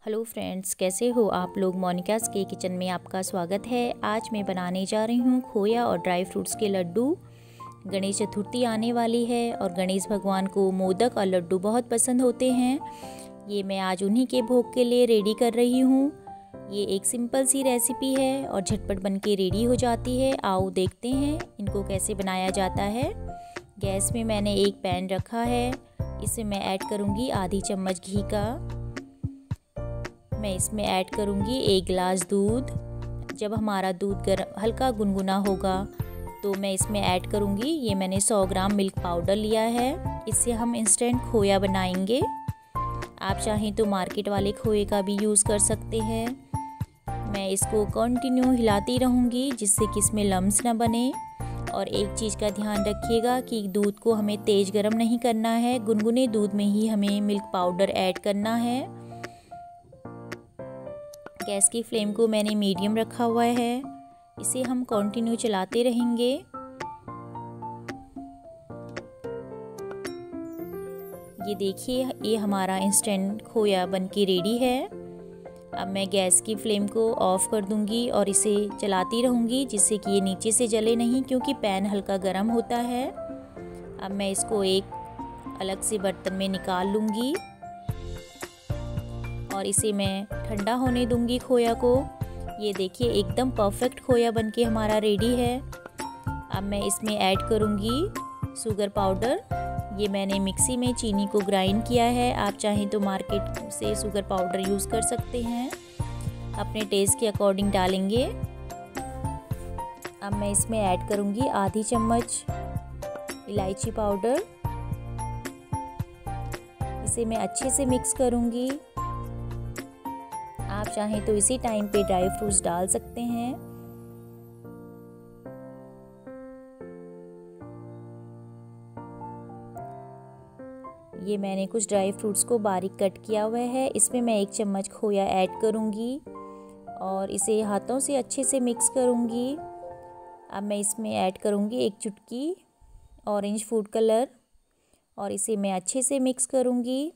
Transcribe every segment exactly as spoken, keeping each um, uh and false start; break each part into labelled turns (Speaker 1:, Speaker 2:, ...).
Speaker 1: Hello friends, कैसे हो आप लोग। मोनिकास के किचन में आपका स्वागत है। आज मैं बनाने जा रही हूँ खोया और ड्राई फ्रूट्स के लड्डू। गणेश चतुर्थी आने वाली है और गणेश भगवान को मोदक और लड्डू बहुत पसंद होते हैं। ये मैं आज उन्हीं के भोग के लिए रेडी कर रही हूँ। ये एक सिंपल सी रेसिपी है और झटपट बन के रेडी हो जाती है। आओ देखते हैं इनको कैसे बनाया जाता है। गैस में मैंने एक पैन रखा है। इसमें मैं ऐड करूँगी आधी चम्मच घी का। मैं इसमें ऐड करूँगी एक गिलास दूध। जब हमारा दूध गर्म हल्का गुनगुना होगा तो मैं इसमें ऐड करूँगी, ये मैंने सौ ग्राम मिल्क पाउडर लिया है। इससे हम इंस्टेंट खोया बनाएंगे। आप चाहें तो मार्केट वाले खोए का भी यूज़ कर सकते हैं। मैं इसको कंटिन्यू हिलाती रहूँगी जिससे कि इसमें लम्स ना बने। और एक चीज़ का ध्यान रखिएगा कि दूध को हमें तेज़ गर्म नहीं करना है, गुनगुने दूध में ही हमें मिल्क पाउडर ऐड करना है। गैस की फ्लेम को मैंने मीडियम रखा हुआ है। इसे हम कंटिन्यू चलाते रहेंगे। ये देखिए, ये हमारा इंस्टेंट खोया बनके रेडी है। अब मैं गैस की फ्लेम को ऑफ कर दूंगी और इसे चलाती रहूंगी जिससे कि ये नीचे से जले नहीं, क्योंकि पैन हल्का गर्म होता है। अब मैं इसको एक अलग से बर्तन में निकाल लूँगी और इसे मैं ठंडा होने दूंगी खोया को। ये देखिए, एकदम परफेक्ट खोया बनके हमारा रेडी है। अब मैं इसमें ऐड करूंगी शुगर पाउडर। ये मैंने मिक्सी में चीनी को ग्राइंड किया है। आप चाहें तो मार्केट से शुगर पाउडर यूज़ कर सकते हैं। अपने टेस्ट के अकॉर्डिंग डालेंगे। अब मैं इसमें ऐड करूंगी आधी चम्मच इलायची पाउडर। इसे मैं अच्छे से मिक्स करूंगी। आप चाहें तो इसी टाइम पे ड्राई फ्रूट्स डाल सकते हैं। ये मैंने कुछ ड्राई फ्रूट्स को बारीक कट किया हुआ है। इसमें मैं एक चम्मच खोया ऐड करूंगी और इसे हाथों से अच्छे से मिक्स करूंगी। अब मैं इसमें ऐड करूंगी एक चुटकी ऑरेंज फूड कलर और इसे मैं अच्छे से मिक्स करूंगी।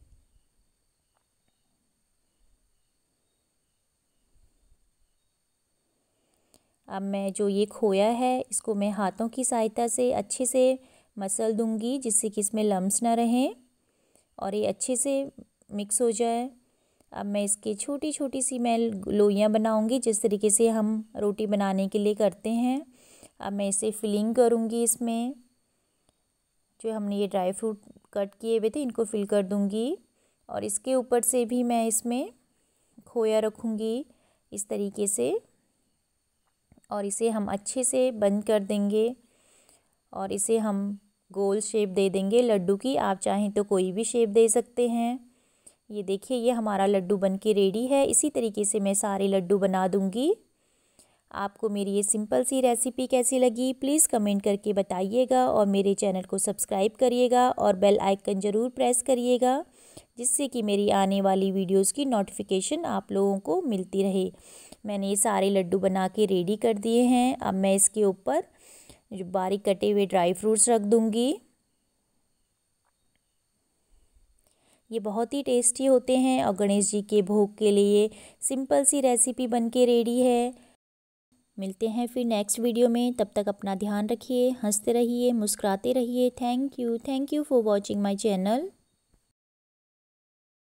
Speaker 1: अब मैं जो ये खोया है इसको मैं हाथों की सहायता से अच्छे से मसल दूंगी जिससे कि इसमें लम्स ना रहें और ये अच्छे से मिक्स हो जाए। अब मैं इसकी छोटी छोटी सी मैं लोइयाँ बनाऊंगी जिस तरीके से हम रोटी बनाने के लिए करते हैं। अब मैं इसे फिलिंग करूंगी। इसमें जो हमने ये ड्राई फ्रूट कट किए हुए थे इनको फिल कर दूंगी और इसके ऊपर से भी मैं इसमें खोया रखूंगी इस तरीके से और इसे हम अच्छे से बंद कर देंगे और इसे हम गोल शेप दे देंगे लड्डू की। आप चाहें तो कोई भी शेप दे सकते हैं। ये देखिए, ये हमारा लड्डू बनके रेडी है। इसी तरीके से मैं सारे लड्डू बना दूंगी। आपको मेरी ये सिंपल सी रेसिपी कैसी लगी प्लीज़ कमेंट करके बताइएगा और मेरे चैनल को सब्सक्राइब करिएगा और बेल आइकन ज़रूर प्रेस करिएगा जिससे कि मेरी आने वाली वीडियोस की नोटिफिकेशन आप लोगों को मिलती रहे। मैंने ये सारे लड्डू बना के रेडी कर दिए हैं। अब मैं इसके ऊपर जो बारीक कटे हुए ड्राई फ्रूट्स रख दूंगी। ये बहुत ही टेस्टी होते हैं और गणेश जी के भोग के लिए सिंपल सी रेसिपी बनके रेडी है। मिलते हैं फिर नेक्स्ट वीडियो में। तब तक अपना ध्यान रखिए, हंसते रहिए, मुस्कुराते रहिए। Thank you thank you for watching my channel.